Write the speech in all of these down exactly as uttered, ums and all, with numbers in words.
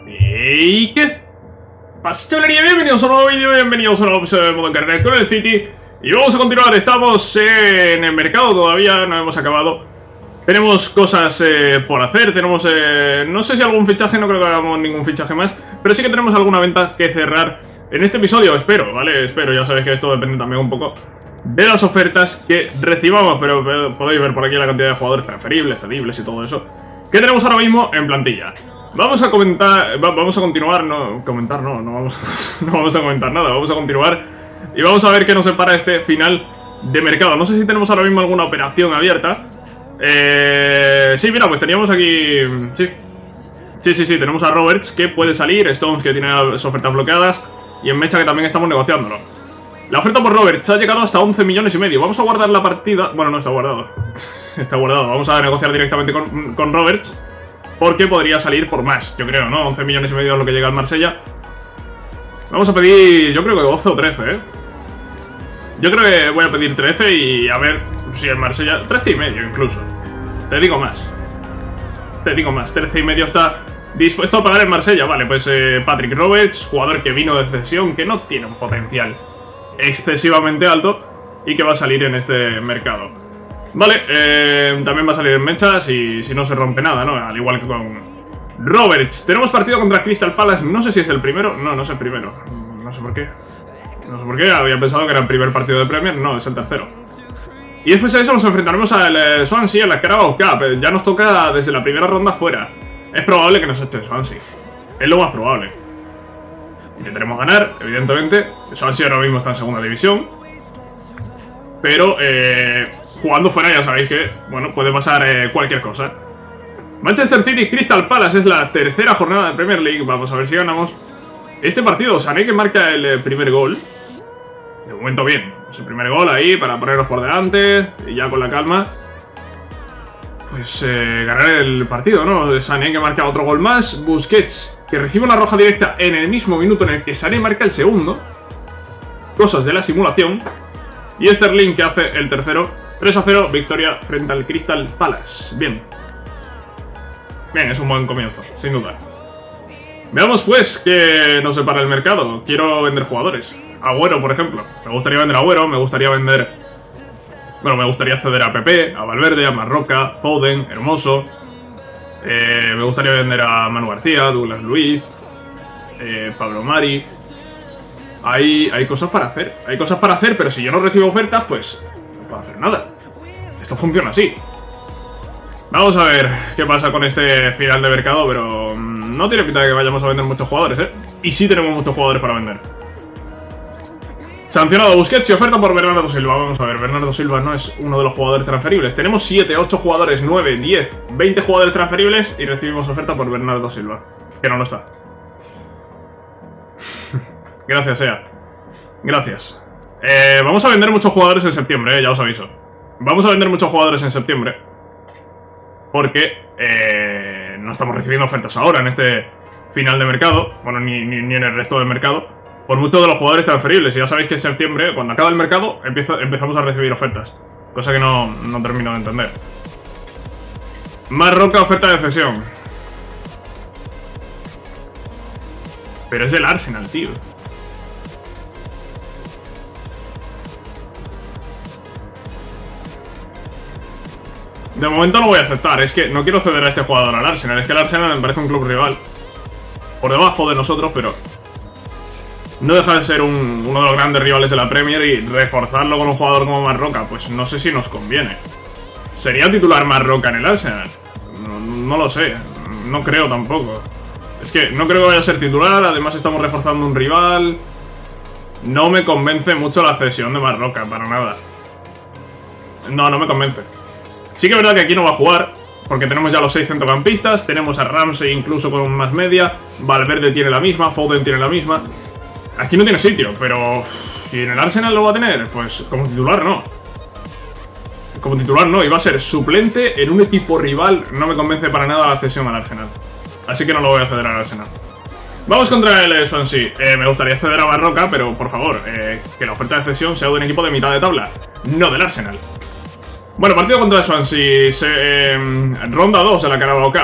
¿Y qué pasa, chavalería? Bienvenidos a un nuevo vídeo, bienvenidos a un nuevo episodio de Modo Carrera con el City. Y vamos a continuar, estamos en el mercado todavía, no hemos acabado. Tenemos cosas eh, por hacer, tenemos, eh, no sé si algún fichaje, no creo que hagamos ningún fichaje más. Pero sí que tenemos alguna venta que cerrar en este episodio, espero, ¿vale? Espero, ya sabéis que esto depende también un poco de las ofertas que recibamos. Pero, pero podéis ver por aquí la cantidad de jugadores preferibles, cedibles y todo eso que tenemos ahora mismo en plantilla. Vamos a comentar, va, vamos a continuar, no, comentar no, no vamos, no vamos a comentar nada, vamos a continuar y vamos a ver qué nos separa este final de mercado. No sé si tenemos ahora mismo alguna operación abierta. Eh, sí, mira, pues teníamos aquí, sí, sí, sí, sí, tenemos a Roberts que puede salir, Stones que tiene las ofertas bloqueadas y en Mecha que también estamos negociándolo. La oferta por Roberts ha llegado hasta once millones y medio. Vamos a guardar la partida, bueno, no está guardado, está guardado, vamos a negociar directamente con, con Roberts. Porque podría salir por más, yo creo, ¿no? once millones y medio es lo que llega al Marsella. Vamos a pedir, yo creo que doce o trece, ¿eh? Yo creo que voy a pedir trece y a ver si el Marsella... trece y medio incluso. Te digo más. Te digo más, trece y medio está dispuesto a pagar el Marsella. Vale, pues eh, Patrick Roberts, jugador que vino de cesión, que no tiene un potencial excesivamente alto y que va a salir en este mercado. Vale, eh, también va a salir en Mecha si, si no se rompe nada, ¿no? Al igual que con Roberts. Tenemos partido contra Crystal Palace. No sé si es el primero. No, no es el primero. No sé por qué. No sé por qué. Había pensado que era el primer partido de Premier. No, es el tercero. Y después de eso nos enfrentaremos al eh, Swansea, en la Carabao Cup. Ya nos toca desde la primera ronda fuera. Es probable que nos eche Swansea. Es lo más probable. Intentaremos ganar, evidentemente. Swansea ahora mismo está en segunda división. Pero, eh... jugando fuera ya sabéis que, bueno, puede pasar eh, cualquier cosa. Manchester City, Crystal Palace, es la tercera jornada de Premier League. Vamos a ver si ganamos este partido. Sané que marca el eh, primer gol. De momento bien, es el primer gol ahí para ponernos por delante. Y ya con la calma pues eh, ganar el partido, ¿no? Sané que marca otro gol más. Busquets que recibe una roja directa en el mismo minuto en el que Sané marca el segundo. Cosas de la simulación. Y Sterling que hace el tercero. tres a cero, victoria frente al Crystal Palace. Bien. Bien, es un buen comienzo, sin duda. Veamos pues qué nos separa el mercado. Quiero vender jugadores. Agüero, por ejemplo. Me gustaría vender a Agüero, me gustaría vender... Bueno, me gustaría ceder a Pepe, a Valverde, a Marroca, Foden, Hermoso. Eh, me gustaría vender a Manu García, Douglas Luiz, eh, Pablo Mari. Hay, hay cosas para hacer, hay cosas para hacer, pero si yo no recibo ofertas, pues... no puedo hacer nada. Esto funciona así. Vamos a ver qué pasa con este final de mercado, pero mmm, no tiene pinta de que vayamos a vender muchos jugadores, ¿eh? Y sí tenemos muchos jugadores para vender. Sancionado Busquets y oferta por Bernardo Silva. Vamos a ver, Bernardo Silva no es uno de los jugadores transferibles. Tenemos siete, ocho jugadores, nueve, diez, veinte jugadores transferibles y recibimos oferta por Bernardo Silva. Que no lo está. Gracias, Ea. Gracias. Eh, vamos a vender muchos jugadores en septiembre, eh, ya os aviso. Vamos a vender muchos jugadores en septiembre. Porque eh, no estamos recibiendo ofertas ahora en este final de mercado. Bueno, ni, ni, ni en el resto del mercado. Por muchos de los jugadores transferibles. Y ya sabéis que en septiembre, cuando acaba el mercado, empieza, empezamos a recibir ofertas. Cosa que no, no termino de entender. Marroca, oferta de cesión. Pero es del Arsenal, tío. De momento no voy a aceptar, es que no quiero ceder a este jugador al Arsenal. Es que el Arsenal me parece un club rival por debajo de nosotros, pero no deja de ser un, uno de los grandes rivales de la Premier. Y reforzarlo con un jugador como Marroca, pues no sé si nos conviene. ¿Sería titular Marroca en el Arsenal? No, no lo sé, no creo tampoco. Es que no creo que vaya a ser titular, además estamos reforzando un rival. No me convence mucho la cesión de Marroca, para nada. No, no me convence. Sí que es verdad que aquí no va a jugar, porque tenemos ya los seis centrocampistas, tenemos a Ramsey incluso con más media, Valverde tiene la misma, Foden tiene la misma. Aquí no tiene sitio, pero si en el Arsenal lo va a tener, pues como titular no. Como titular no, y va a ser suplente en un equipo rival, no me convence para nada la cesión al Arsenal. Así que no lo voy a ceder al Arsenal. Vamos contra el Swansea. Eh, me gustaría ceder a Marroca, pero por favor, eh, que la oferta de cesión sea de un equipo de mitad de tabla, no del Arsenal. Bueno, partido contra el Swansea, se, eh, ronda dos de la Carabao Cup.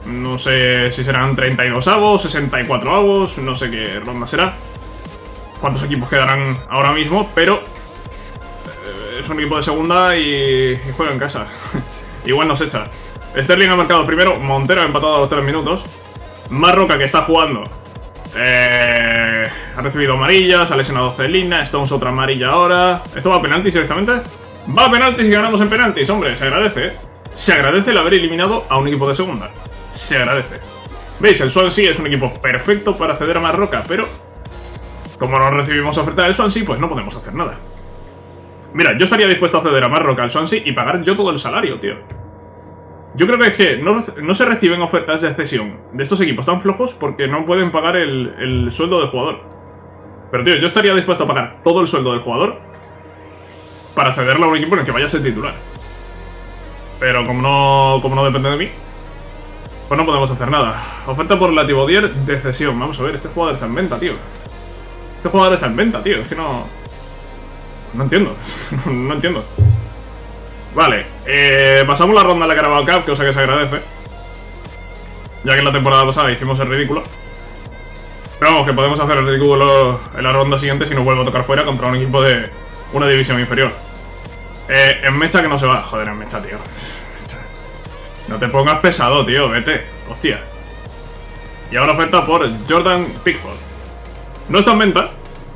No sé si serán treinta y dos avos, sesenta y cuatro avos, no sé qué ronda será. Cuántos equipos quedarán ahora mismo, pero eh, es un equipo de segunda y, y juega en casa. Igual nos echa. Sterling ha marcado primero, Montero ha empatado a los tres minutos. Marroca, que está jugando, eh, ha recibido amarillas, ha lesionado Celina, Stones otra amarilla ahora. ¿Esto va a penaltis directamente? Va a penaltis y ganamos en penaltis, hombre, se agradece, ¿eh? Se agradece el haber eliminado a un equipo de segunda. Se agradece. ¿Veis? El Swansea es un equipo perfecto para acceder a Marroca, pero como no recibimos oferta del Swansea, pues no podemos hacer nada. Mira, yo estaría dispuesto a ceder a Marroca al Swansea y pagar yo todo el salario, tío. Yo creo que es que no, no se reciben ofertas de cesión de estos equipos tan flojos porque no pueden pagar el, el sueldo del jugador. Pero, tío, yo estaría dispuesto a pagar todo el sueldo del jugador para cederlo a un equipo en el que vaya a ser titular. Pero como no, como no depende de mí, pues no podemos hacer nada. Oferta por Latibodier de cesión. Vamos a ver, este jugador está en venta, tío. Este jugador está en venta, tío. Es que no... No entiendo. No entiendo. Vale, eh, pasamos la ronda de la Carabao Cup, cosa que se agradece, ya que en la temporada pasada hicimos el ridículo. Pero vamos, que podemos hacer el ridículo en la ronda siguiente si nos vuelve a tocar fuera contra un equipo de una división inferior. Eh, en Mecha que no se va. Joder, en Mecha, tío. No te pongas pesado, tío, vete. Hostia. Y ahora oferta por Jordan Pickford. No está en venta,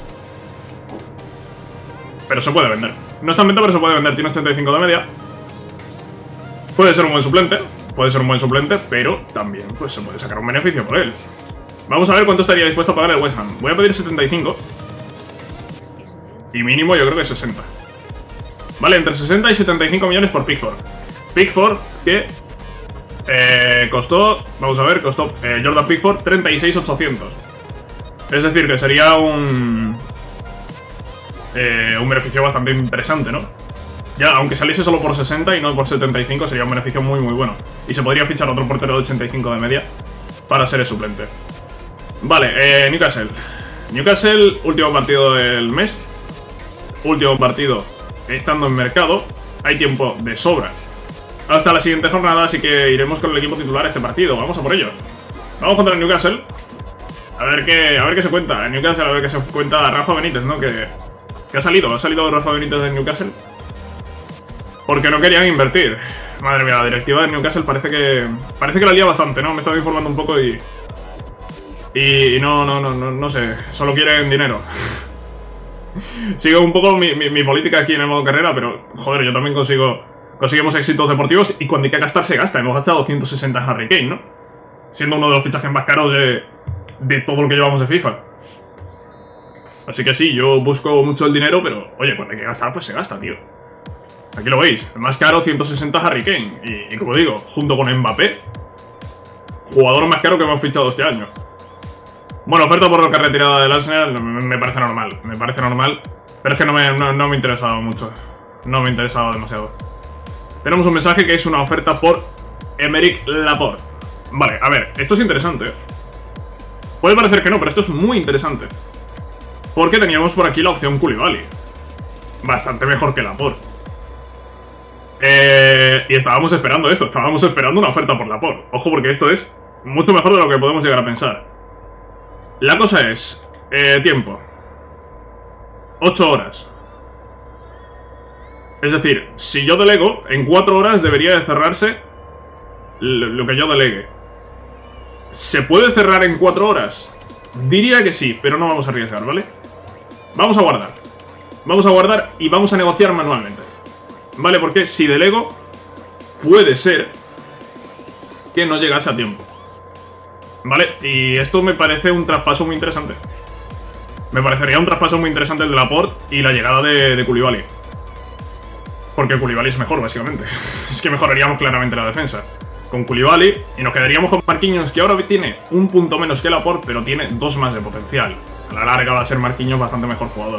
pero se puede vender. No está en venta, pero se puede vender. Tiene ochenta y cinco de media. Puede ser un buen suplente. Puede ser un buen suplente, pero también pues se puede sacar un beneficio por él. Vamos a ver cuánto estaría dispuesto a pagar el West Ham. Voy a pedir setenta y cinco. Y mínimo yo creo que sesenta. Vale, entre sesenta y setenta y cinco millones por Pickford. Pickford que eh, costó, vamos a ver, costó eh, Jordan Pickford treinta y seis mil ochocientos. Es decir, que sería un... Eh, un beneficio bastante interesante, ¿no? Ya, aunque saliese solo por sesenta y no por setenta y cinco, sería un beneficio muy muy bueno. Y se podría fichar otro portero de ochenta y cinco de media para ser el suplente. Vale, eh, Newcastle. Newcastle, último partido del mes. Último partido estando en mercado. Hay tiempo de sobra hasta la siguiente jornada, así que iremos con el equipo titular a este partido. Vamos a por ello. Vamos contra el Newcastle. A ver qué, a ver qué se cuenta. En Newcastle, a ver qué se cuenta Rafa Benítez, ¿no? Que... ¿Qué ha salido? ¿Ha salido Rafa Benítez de Newcastle? Porque no querían invertir. Madre mía, la directiva de Newcastle parece que... Parece que la lía bastante, ¿no? Me estaba informando un poco y... Y, y no, no, no, no, no sé. Solo quieren dinero. Sigo un poco mi, mi, mi política aquí en el modo carrera, pero... Joder, yo también consigo... Conseguimos éxitos deportivos y cuando hay que gastar, se gasta. Hemos gastado ciento sesenta en Harry Kane, ¿no? Siendo uno de los fichajes más caros de... De todo lo que llevamos de FIFA. Así que sí, yo busco mucho el dinero, pero, oye, cuando hay que gastar, pues se gasta, tío. Aquí lo veis, el más caro, ciento sesenta Harry Kane. Y, y como digo, junto con Mbappé, jugador más caro que hemos fichado este año. Bueno, oferta por lo que ha retirado del Arsenal, me, me parece normal, me parece normal. Pero es que no me, no, no me interesaba mucho. No me interesaba demasiado. Tenemos un mensaje que es una oferta por Aymeric Laporte. Vale, a ver, esto es interesante, ¿eh? Puede parecer que no, pero esto es muy interesante. Porque teníamos por aquí la opción Koulibaly. Bastante mejor que Laporte. Eh, y estábamos esperando esto. Estábamos esperando una oferta por Laporte. Ojo, porque esto es mucho mejor de lo que podemos llegar a pensar. La cosa es... Eh, tiempo. ocho horas. Es decir, si yo delego, en cuatro horas debería de cerrarse lo que yo delegue. ¿Se puede cerrar en cuatro horas? Diría que sí, pero no vamos a arriesgar, ¿vale? Vamos a guardar. Vamos a guardar y vamos a negociar manualmente. ¿Vale? Porque si delego, puede ser que no llegase a tiempo. ¿Vale? Y esto me parece un traspaso muy interesante. Me parecería un traspaso muy interesante el de Laporte y la llegada de, de Koulibaly. Porque Koulibaly es mejor, básicamente. Es que mejoraríamos claramente la defensa con Koulibaly y nos quedaríamos con Marquinhos, que ahora tiene un punto menos que Laporte, pero tiene dos más de potencial. A la larga va a ser Marquinhos bastante mejor jugador.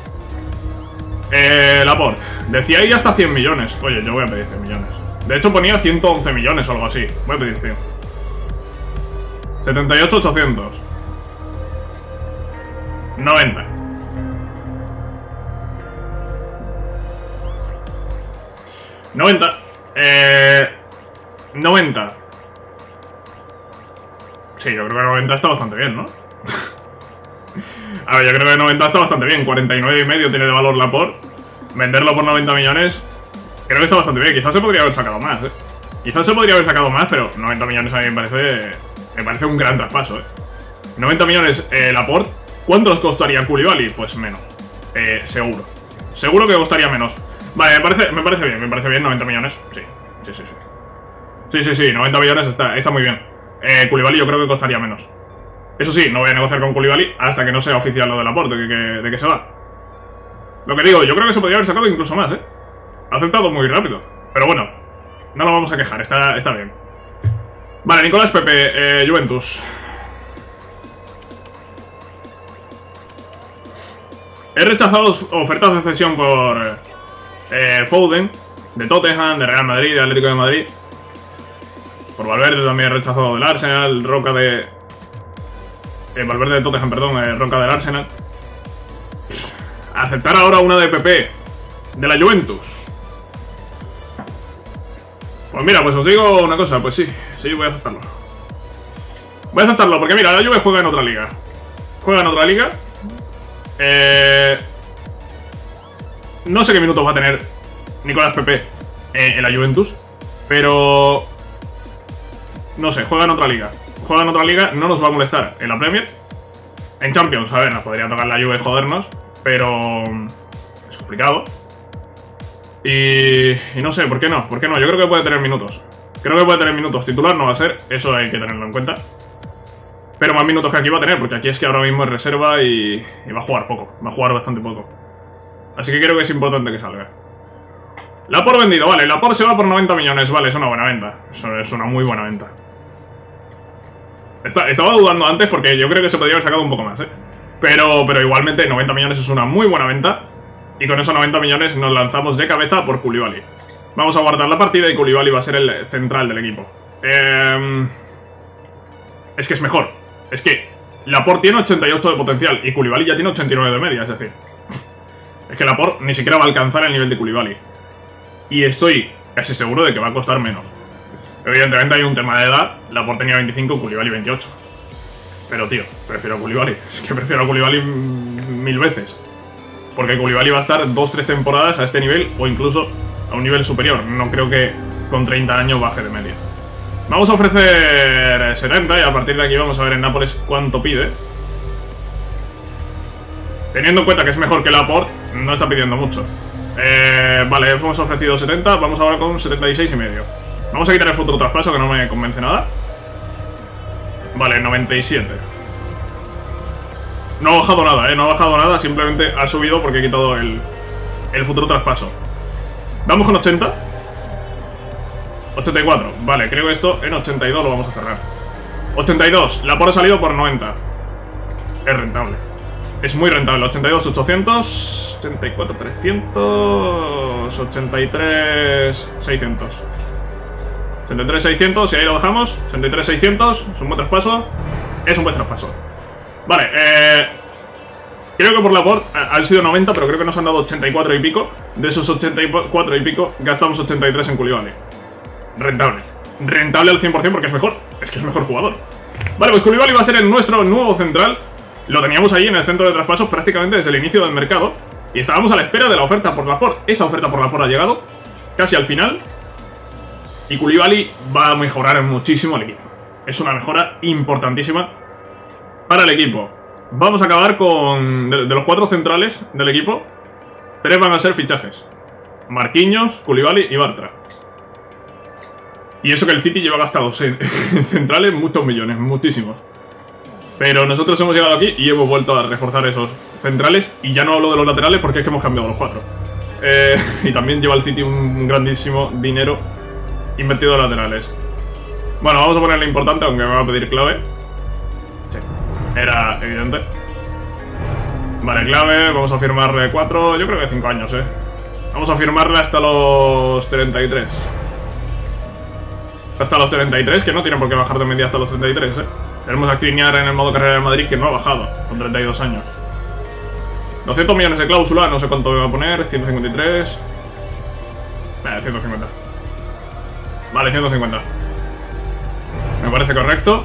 Eh, Laporte. Decía ahí hasta cien millones. Oye, yo voy a pedir cien millones. De hecho ponía ciento once millones o algo así. Voy a pedir cien. setenta y ocho mil ochocientos. noventa. noventa. Eh... noventa. Sí, yo creo que noventa está bastante bien, ¿no? A ver, yo creo que noventa está bastante bien. cuarenta y nueve y medio tiene de valor Laporte. Venderlo por noventa millones, creo que está bastante bien. Quizás se podría haber sacado más, ¿eh? Quizás se podría haber sacado más, pero noventa millones a mí me parece... Me parece un gran traspaso, ¿eh? noventa millones eh, Laporte. ¿Cuánto os costaría Koulibaly? Pues menos. Eh, seguro. Seguro que costaría menos. Vale, me parece, me parece bien, me parece bien, noventa millones. Sí, sí, sí, sí. Sí, sí, sí, noventa millones está, está muy bien. Eh, Koulibaly yo creo que costaría menos. Eso sí, no voy a negociar con Koulibaly hasta que no sea oficial lo del Laporte, que, que, de que se va. Lo que digo, yo creo que se podría haber sacado incluso más, ¿eh? Ha aceptado muy rápido. Pero bueno, no lo vamos a quejar, está, está bien. Vale, Nicolás Pepe, eh, Juventus. He rechazado ofertas de cesión por eh, Foden, de Tottenham, de Real Madrid, de Atlético de Madrid. Por Valverde también he rechazado del Arsenal, Roca de... Eh, Valverde de Tottenham, perdón, eh, Roca del Arsenal. Aceptar ahora una de P P, de la Juventus. Pues mira, pues os digo una cosa, pues sí, sí, voy a aceptarlo. Voy a aceptarlo, porque mira, la Juve juega en otra liga. Juega en otra liga. Eh... No sé qué minutos va a tener Nicolás Pepe eh, en la Juventus, pero... No sé, juega en otra liga. Juega en otra liga, no nos va a molestar en la Premier. En Champions, a ver, nos podría tocar la Juve y jodernos, pero... Es complicado. Y... y no sé, ¿por qué no? ¿Por qué no? Yo creo que puede tener minutos. Creo que puede tener minutos. Titular no va a ser, eso hay que tenerlo en cuenta. Pero más minutos que aquí va a tener, porque aquí es que ahora mismo es reserva y, y va a jugar poco. Va a jugar bastante poco. Así que creo que es importante que salga. Laporte vendido, vale. Laporte se va por noventa millones, vale, es una buena venta. Eso es una muy buena venta. Está, estaba dudando antes porque yo creo que se podría haber sacado un poco más, ¿eh? Pero, pero igualmente noventa millones es una muy buena venta. Y con esos noventa millones nos lanzamos de cabeza por Koulibaly. Vamos a guardar la partida y Koulibaly va a ser el central del equipo. Eh... Es que es mejor. Es que Laporte tiene ochenta y ocho de potencial y Koulibaly ya tiene ochenta y nueve de media, es decir... Es que Laporte ni siquiera va a alcanzar el nivel de Koulibaly. Y estoy casi seguro de que va a costar menos. Evidentemente hay un tema de edad. Laporte tenía veinticinco, Koulibaly veintiocho. Pero tío, prefiero a Koulibaly. Es que prefiero a Koulibaly mil veces. Porque Koulibaly va a estar dos tres temporadas a este nivel o incluso a un nivel superior. No creo que con treinta años baje de media. Vamos a ofrecer setenta y a partir de aquí vamos a ver en Nápoles cuánto pide. Teniendo en cuenta que es mejor que Laporte, no está pidiendo mucho. Eh, vale, hemos ofrecido setenta, vamos ahora con setenta y seis y medio. Vamos a quitar el futuro traspaso que no me convence nada. Vale, noventa y siete. No ha bajado nada, eh, no ha bajado nada, simplemente ha subido porque he quitado el, el futuro traspaso. Vamos con ochenta. ochenta y cuatro, vale, creo que esto en ochenta y dos lo vamos a cerrar. ochenta y dos, Laporte ha salido por noventa. Es rentable. Es muy rentable, ochenta y dos, ochocientos, ochenta y cuatro, trescientos, ochenta y tres, seiscientos. ochenta y tres, seiscientos, y ahí lo dejamos. ochenta y tres, seiscientos, es un buen traspaso. Es un buen traspaso. Vale, eh... creo que por Laporte han sido noventa, pero creo que nos han dado ochenta y cuatro y pico. De esos ochenta y cuatro y pico, gastamos ochenta y tres en Koulibaly. Rentable. Rentable al cien por cien porque es mejor. Es que es mejor jugador. Vale, pues Koulibaly va a ser el nuestro nuevo central. Lo teníamos ahí en el centro de traspasos prácticamente desde el inicio del mercado. Y estábamos a la espera de la oferta por Laporte. Esa oferta por Laporte ha llegado casi al final. Y Koulibaly va a mejorar muchísimo el equipo. Es una mejora importantísima para el equipo. Vamos a acabar con... De, de los cuatro centrales del equipo, tres van a ser fichajes. Marquinhos, Koulibaly y Bartra. Y eso que el City lleva gastados en, en centrales muchos millones, muchísimos. Pero nosotros hemos llegado aquí y hemos vuelto a reforzar esos centrales. Y ya no hablo de los laterales porque es que hemos cambiado los cuatro. Eh, y también lleva el City un grandísimo dinero invertido en laterales. Bueno, vamos a ponerle importante, aunque me va a pedir clave. Sí, era evidente. Vale, clave, vamos a firmarle cuatro, yo creo que cinco años, eh. Vamos a firmarle hasta los treinta y tres. Hasta los treinta y tres, que no tiene por qué bajar de media hasta los treinta y tres, eh. Tenemos a Skriniar en el modo carrera de Madrid, que no ha bajado, con treinta y dos años. doscientos millones de cláusula, no sé cuánto me va a poner, ciento cincuenta y tres. Vale, ciento cincuenta. Vale, ciento cincuenta. Me parece correcto.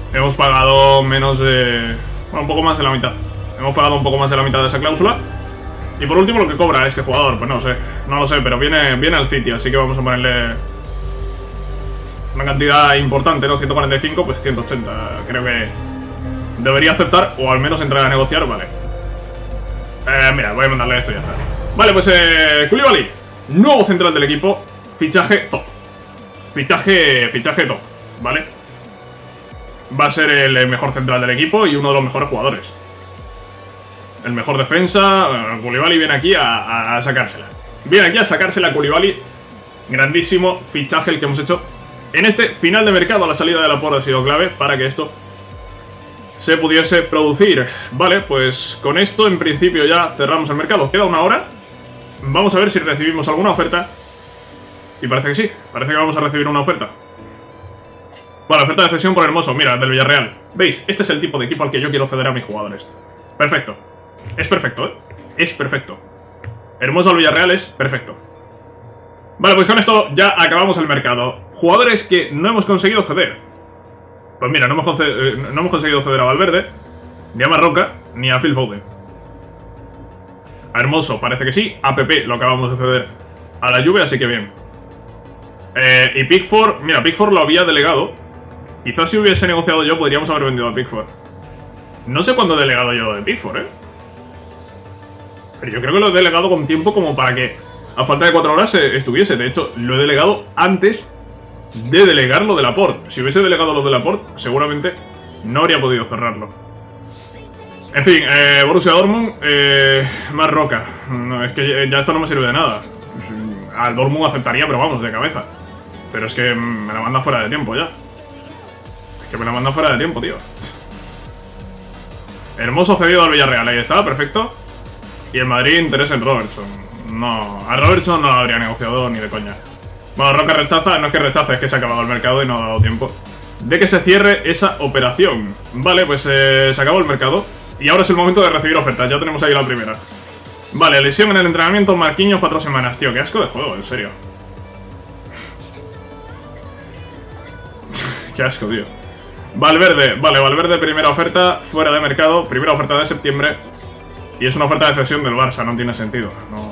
Hemos pagado menos de... Bueno, un poco más de la mitad. Hemos pagado un poco más de la mitad de esa cláusula. Y por último lo que cobra este jugador, pues no lo sé. No lo sé, pero viene, viene al City, así que vamos a ponerle... una cantidad importante, ¿no? ciento cuarenta y cinco, pues ciento ochenta. Creo que debería aceptar, o al menos entrar a negociar, vale. Eh, mira, voy a mandarle esto y ya está. Vale, pues eh, Koulibaly, nuevo central del equipo. Fichaje top. Fichaje, fichaje top, ¿vale? Va a ser el mejor central del equipo y uno de los mejores jugadores. El mejor defensa. Bueno, Koulibaly viene aquí a, a sacársela. Viene aquí a sacársela a Koulibaly. Grandísimo fichaje el que hemos hecho en este final de mercado. La salida de Laporte ha sido clave para que esto se pudiese producir. Vale, pues con esto en principio ya cerramos el mercado. Queda una hora. Vamos a ver si recibimos alguna oferta. Y parece que sí, parece que vamos a recibir una oferta. Vale, oferta de cesión por Hermoso, mira, del Villarreal. ¿Veis? Este es el tipo de equipo al que yo quiero ceder a mis jugadores. Perfecto. Es perfecto, ¿eh? Es perfecto. Hermoso al Villarreal es perfecto. Vale, pues con esto ya acabamos el mercado. Jugadores que no hemos conseguido ceder. Pues mira, no hemos, eh, no hemos conseguido ceder a Valverde, ni a Marroca, ni a Phil Foden. A Hermoso parece que sí. A Pepe lo acabamos de ceder a la Juve, así que bien. Eh, y Pickford, mira, Pickford lo había delegado. Quizás si hubiese negociado yo podríamos haber vendido a Pickford. No sé cuándo he delegado yo de Pickford, eh. Pero yo creo que lo he delegado con tiempo como para que a falta de cuatro horas eh, estuviese. De hecho, lo he delegado antes de delegar lo de Laporte. Si hubiese delegado lo de Laporte, seguramente no habría podido cerrarlo. En fin, eh, Borussia Dortmund, eh, más Roca. No, es que ya esto no me sirve de nada. Al Dortmund aceptaría, pero vamos, de cabeza. Pero es que me la manda fuera de tiempo ya. Es que me la manda fuera de tiempo, tío. Hermoso cedido al Villarreal, ahí está, perfecto. Y el Madrid interesa en Robertson. No, a Robertson no lo habría negociado ni de coña. Bueno, Roca rechaza, no es que rechace, es que se ha acabado el mercado y no ha dado tiempo de que se cierre esa operación. Vale, pues eh, se acabó el mercado. Y ahora es el momento de recibir ofertas, ya tenemos ahí la primera. Vale, lesión en el entrenamiento, Marquinhos, cuatro semanas. Tío, qué asco de juego, en serio. Qué asco, tío. Valverde, vale, Valverde, primera oferta, fuera de mercado, primera oferta de septiembre. Y es una oferta de cesión del Barça, no tiene sentido. No,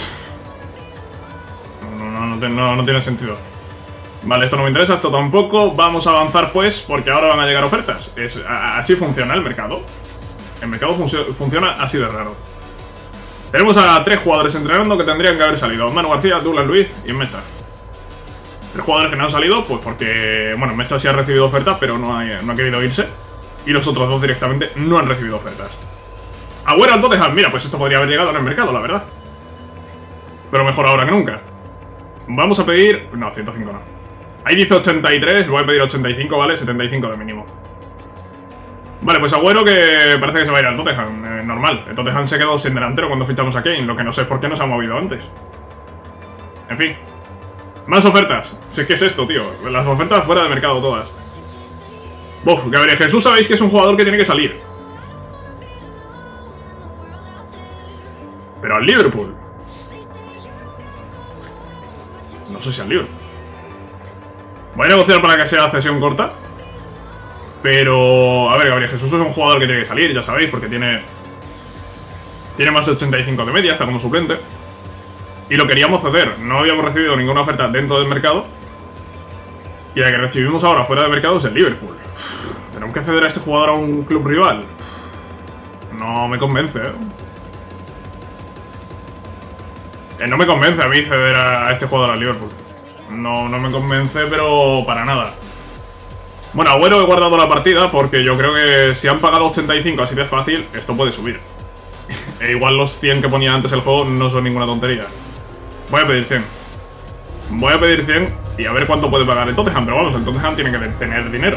no, no, no, no, no tiene sentido. Vale, esto no me interesa, esto tampoco. Vamos a avanzar pues, porque ahora van a llegar ofertas. Es, a, así funciona el mercado. El mercado func funciona así de raro. Tenemos a tres jugadores entrenando que tendrían que haber salido. Manu García, Douglas Luiz y Mecha. Tres jugadores que no han salido, pues porque... Bueno, Mecha sí ha recibido ofertas, pero no ha, no ha querido irse. Y los otros dos directamente no han recibido ofertas. Agüero al Tottenham. Mira, pues esto podría haber llegado en el mercado, la verdad. Pero mejor ahora que nunca. Vamos a pedir... No, ciento cinco no. Ahí dice ochenta y tres, voy a pedir ochenta y cinco, ¿vale? setenta y cinco de mínimo. Vale, pues Agüero que parece que se va a ir al Tottenham, eh, normal. El Tottenham se quedó sin delantero cuando fichamos a Kane, lo que no sé es por qué no se ha movido antes. En fin. Más ofertas. Si es que es esto, tío. Las ofertas fuera de mercado todas. Buf, Gabriel Jesús sabéis que es un jugador que tiene que salir. Pero al Liverpool. No sé si al Liverpool. Voy a negociar para que sea cesión corta. Pero, a ver, Gabriel Jesús es un jugador que tiene que salir, ya sabéis, porque tiene Tiene más de ochenta y cinco de media, está como suplente. Y lo queríamos ceder, no habíamos recibido ninguna oferta dentro del mercado. Y la que recibimos ahora fuera del mercado es el Liverpool. Tenemos que ceder a este jugador a un club rival. No me convence, ¿eh? Eh, no me convence a mí ceder a este jugador al Liverpool. No, no me convence, pero para nada. Bueno, Agüero he guardado la partida porque yo creo que si han pagado ochenta y cinco así de fácil, esto puede subir. E igual los cien que ponía antes el juego no son ninguna tontería. Voy a pedir cien. Voy a pedir cien y a ver cuánto puede pagar el Tottenham. Pero vamos, el Tottenham tiene que tener dinero.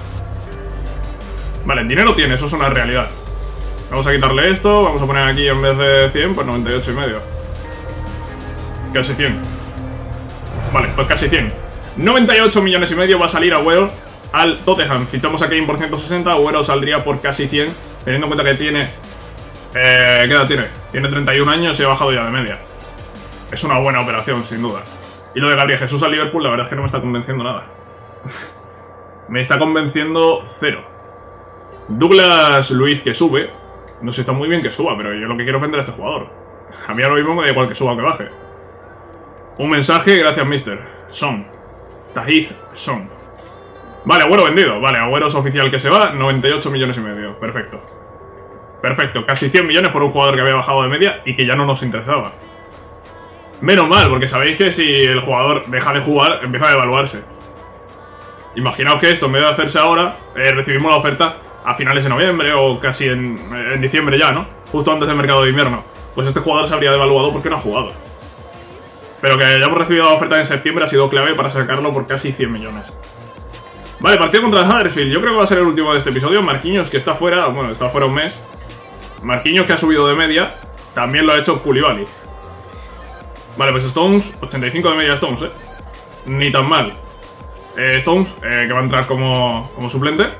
Vale, el dinero tiene, eso es una realidad. Vamos a quitarle esto, vamos a poner aquí en vez de cien, pues noventa y ocho y medio. Casi cien. Vale, pues casi cien. noventa y ocho millones y medio va a salir Agüero al Tottenham. Citamos a Kane por ciento sesenta, Agüero saldría por casi cien, teniendo en cuenta que tiene... Eh, ¿Qué edad tiene? Tiene treinta y un años y ha bajado ya de media. Es una buena operación, sin duda. Y lo de Gabriel Jesús al Liverpool, la verdad es que no me está convenciendo nada. Me está convenciendo cero. Douglas Luiz que sube. No sé, está muy bien que suba, pero yo lo que quiero es vender a este jugador. A mí ahora mismo me da igual que suba o que baje. Un mensaje, gracias mister. Son. Tahith Son. Vale, Agüero vendido. Vale, Agüero es oficial que se va. noventa y ocho millones y medio. Perfecto. Perfecto. Casi cien millones por un jugador que había bajado de media y que ya no nos interesaba. Menos mal, porque sabéis que si el jugador deja de jugar, empieza a devaluarse. Imaginaos que esto, en vez de hacerse ahora, eh, recibimos la oferta a finales de noviembre o casi en, en diciembre ya, ¿no? Justo antes del mercado de invierno. Pues este jugador se habría devaluado porque no ha jugado. Pero que hayamos recibido la oferta en septiembre ha sido clave para sacarlo por casi cien millones. Vale, partido contra el Huddersfield. Yo creo que va a ser el último de este episodio. Marquinhos, que está fuera, bueno, está fuera un mes. Marquinhos, que ha subido de media. También lo ha hecho Koulibaly. Vale, pues Stones, ochenta y cinco de media Stones, eh. Ni tan mal. Eh, Stones, eh, que va a entrar como, como suplente.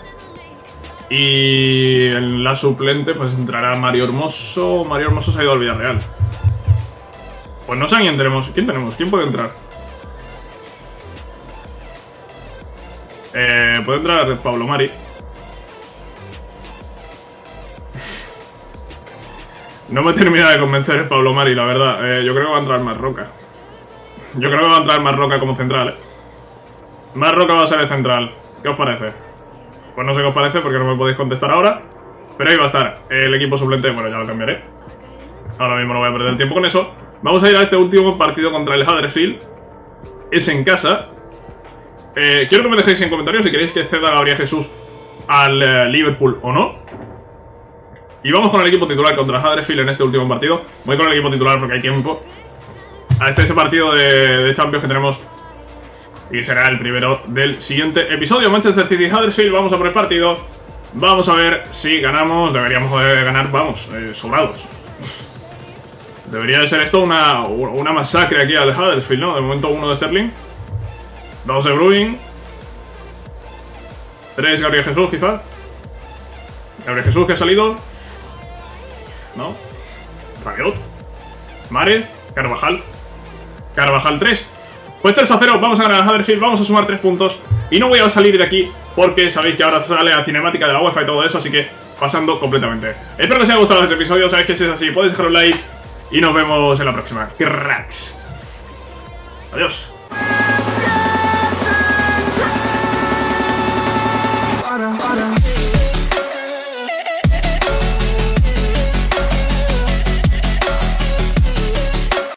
Y en la suplente, pues entrará Mario Hermoso. Mario Hermoso se ha ido al Villarreal. Pues no sé a quién tenemos. ¿Quién tenemos? ¿Quién puede entrar? Eh, puede entrar Pablo Mari. No me termina de convencer el Pablo Mari, la verdad. Eh, yo creo que va a entrar Marroca. Yo creo que va a entrar Marroca como central, eh. Marroca va a ser el central. ¿Qué os parece? Pues no sé qué os parece porque no me podéis contestar ahora. Pero ahí va a estar el equipo suplente. Bueno, ya lo cambiaré. Ahora mismo no voy a perder tiempo con eso. Vamos a ir a este último partido contra el Huddersfield. Es en casa. Eh, quiero que me dejéis en comentarios si queréis que ceda a Gabriel Jesús al eh, Liverpool o no. Y vamos con el equipo titular contra Huddersfield en este último partido. Voy con el equipo titular porque hay tiempo. A este ese partido de, de Champions que tenemos. Y será el primero del siguiente episodio. Manchester City Huddersfield. Vamos a por el partido. Vamos a ver si ganamos. Deberíamos de ganar, vamos, eh, sobrados. Debería de ser esto una, una masacre aquí al Huddersfield, ¿no? De momento uno de Sterling. Dos de Bruyne. Tres Gabriel Jesús, quizá. Gabriel Jesús que ha salido. ¿No? Rabiot. Mare. Carvajal. Carvajal tres. Pues tres a cero, vamos a ganar a Huddersfield, vamos a sumar tres puntos. Y no voy a salir de aquí porque sabéis que ahora sale la cinemática de la UEFA y todo eso, así que pasando completamente. Espero que os haya gustado este episodio, sabéis que si es así podéis dejar un like y nos vemos en la próxima. Cracks. Adiós.